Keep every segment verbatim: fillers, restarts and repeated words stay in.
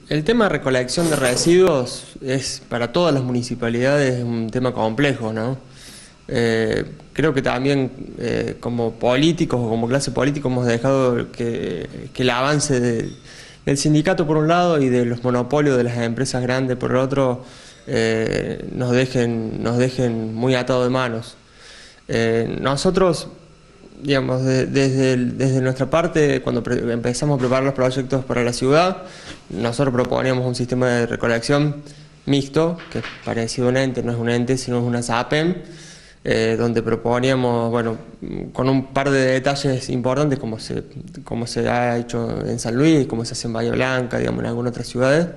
El tema de recolección de residuos es para todas las municipalidades un tema complejo, ¿no? Eh, creo que también eh, como políticos o como clase política hemos dejado que, que el avance de, del sindicato por un lado y de los monopolios de las empresas grandes por el otro eh, nos dejen, nos dejen muy atados de manos. Eh, nosotros, digamos, de, desde, el, desde nuestra parte, cuando pre empezamos a preparar los proyectos para la ciudad, nosotros proponíamos un sistema de recolección mixto, que es parecido a un ente, no es un ente, sino es una SAPEM, eh, donde proponíamos, bueno, con un par de detalles importantes, como se, como se ha hecho en San Luis, como se hace en Bahía Blanca, digamos, en algunas otras ciudades,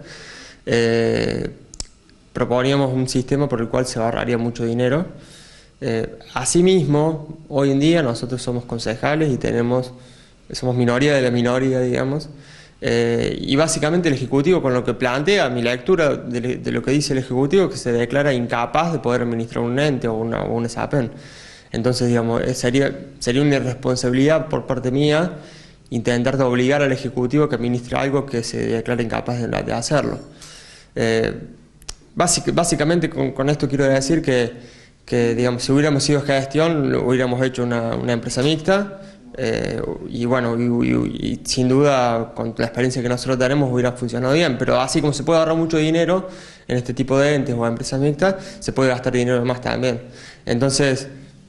eh, proponíamos un sistema por el cual se ahorraría mucho dinero. Eh, asimismo, hoy en día nosotros somos concejales y tenemos, somos minoría de la minoría, digamos, eh, y básicamente el Ejecutivo, con lo que plantea, mi lectura de, de lo que dice el Ejecutivo, que se declara incapaz de poder administrar un ente o una, o una SAPEM. Entonces, digamos, sería, sería una irresponsabilidad por parte mía intentar de obligar al Ejecutivo a que administre algo que se declara incapaz de, de hacerlo. Eh, básic, básicamente con, con esto quiero decir que que digamos, si hubiéramos sido gestión, hubiéramos hecho una, una empresa mixta, eh, y bueno, y, y, y sin duda, con la experiencia que nosotros tenemos, hubiera funcionado bien, pero así como se puede ahorrar mucho dinero en este tipo de entes o empresas mixtas, se puede gastar dinero más también. Entonces,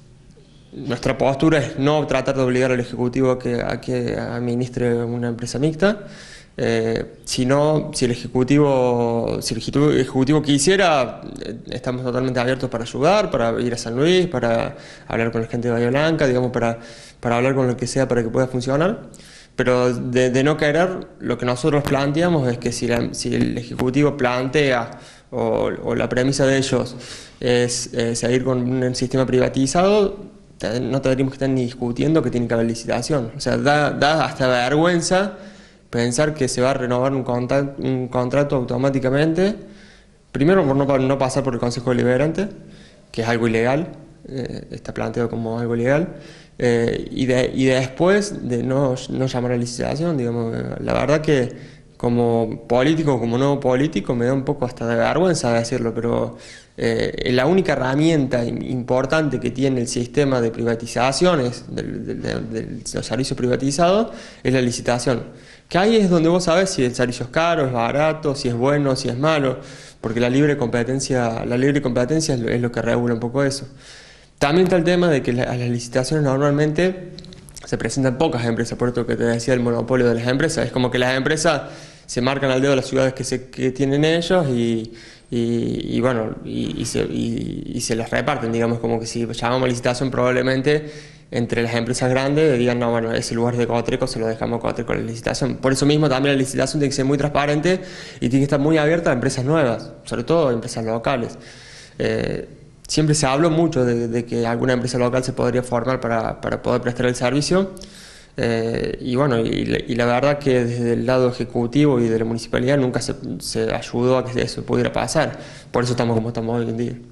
nuestra postura es no tratar de obligar al Ejecutivo a que, a que administre una empresa mixta, Eh, si no, si el Ejecutivo, si el Ejecutivo, ejecutivo quisiera, eh, estamos totalmente abiertos para ayudar, para ir a San Luis, para hablar con la gente de Bahía Blanca, digamos, para, para hablar con lo que sea para que pueda funcionar. Pero de, de no querer, lo que nosotros planteamos es que si, la, si el Ejecutivo plantea o, o la premisa de ellos es eh, seguir con un sistema privatizado, no tendríamos que estar ni discutiendo que tiene que haber licitación. O sea, da, da hasta vergüenza pensar que se va a renovar un, contrato, un contrato automáticamente, primero por no, por no pasar por el Consejo Deliberante, que es algo ilegal, eh, está planteado como algo ilegal, eh, y, de, y de después de no, no llamar a licitación, digamos, la verdad que como político, como nuevo político, me da un poco hasta de vergüenza decirlo, pero eh, la única herramienta importante que tiene el sistema de privatizaciones, de, de, de, de los servicios privatizados, es la licitación. Que ahí es donde vos sabés si el servicio es caro, es barato, si es bueno, si es malo, porque la libre competencia, la libre competencia es lo, es lo que regula un poco eso. También está el tema de que la, a las licitaciones normalmente se presentan pocas empresas, por esto que te decía el monopolio de las empresas. Es como que las empresas se marcan al dedo las ciudades que, se, que tienen ellos y, y, y bueno, y, y, se, y, y se las reparten, digamos, como que si llamamos a licitación probablemente entre las empresas grandes digan, no, bueno, ese lugar de Coatreco se lo dejamos a Coatreco la licitación. Por eso mismo también la licitación tiene que ser muy transparente y tiene que estar muy abierta a empresas nuevas, sobre todo a empresas locales. Eh, siempre se habló mucho de, de que alguna empresa local se podría formar para, para poder prestar el servicio. Eh, y bueno, y, y la verdad que desde el lado ejecutivo y de la municipalidad nunca se, se ayudó a que eso pudiera pasar. Por eso estamos como estamos hoy en día.